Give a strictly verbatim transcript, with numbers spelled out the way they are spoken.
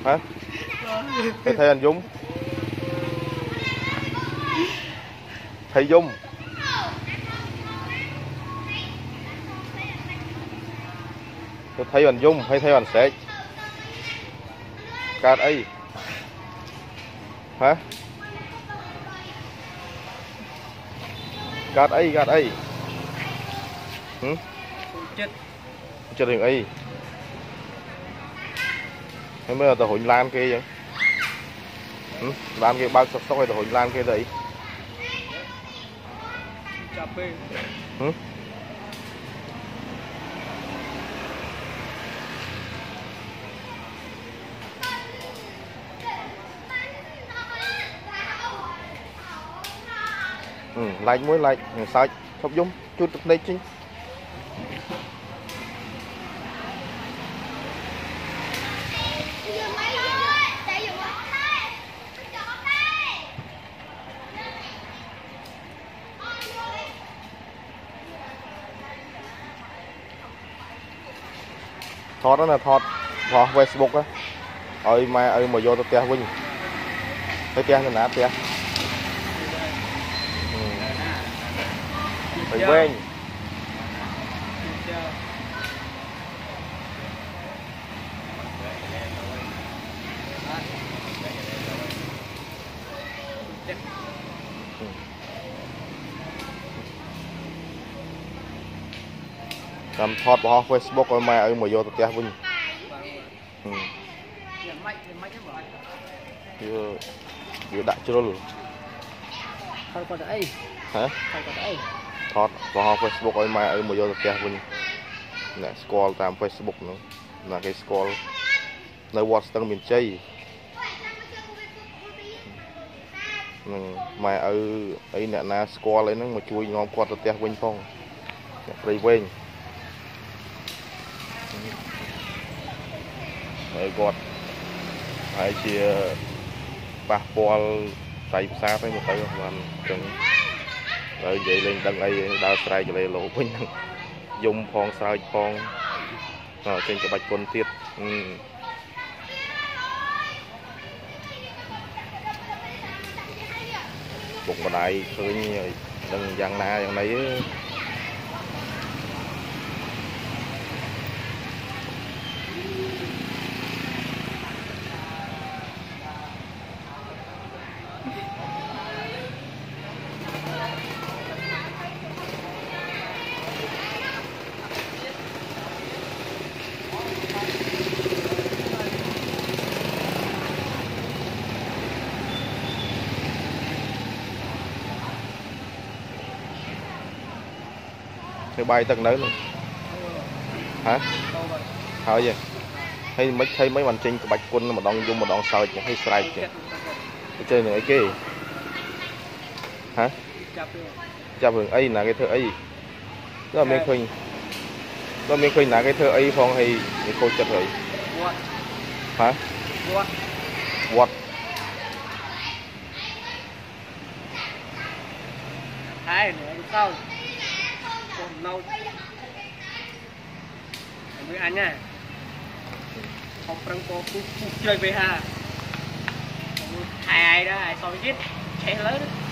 hả thầy thầy anh Dung thầy Dung tôi thấy anh Dung hay thấy anh sẽ cắt ấy hả cắt ấy cắt ấy ừ? chết chết hình ấy hay mới là tờ hồn lan kia vậy ừ? Lan kia bao sốc sốc hay tờ hồn lan kia đấy ừ? Ừ, lạnh muối lạnh sạch không dung chút được đây chứ thọt đó là thọt thọt Facebook á ơi mà ơi mà vô tôi tia Vinh thấy tia nên nát tia phải quen làm thọt bỏ Facebook rồi mà ơi mà vô tôi tia Vinh vừa vừa đặt chưa luôn hả thọt bỏ Facebook rồi mà ơi mà vô tôi tia Vinh nè scroll tam Facebook nữa là cái scroll nơi watch tầng miền Tây mà ở ấy nè na scroll lấy nó mà chui ngon qua tôi tia Vinh phong đi quên rồi gọt hay chia ba bol tay xa tới một tay hoàn chừng rồi vậy lên đằng ấy đào sài cho lên lỗ quên dùng phong sài phong ở trên cái bạch quân tiết ừ. bụng vào đại khơi đừng giang na giang đấy thì bay tầng đấy luôn hả hỏi gì hay mấy hay mấy màn trình của bạch quân mà đong dung mà đong sợi hay strike kìa cái chơi này cái hả chào hưởng ấy là cái thơ ấy đó là miếng khinh đó miếng khinh là cái thơ ấy phong hay cái cô chật rồi hả what hai nữa sao lâu với anh nha học răng cô chơi về ha hai ai đó ai so với chết chạy lớn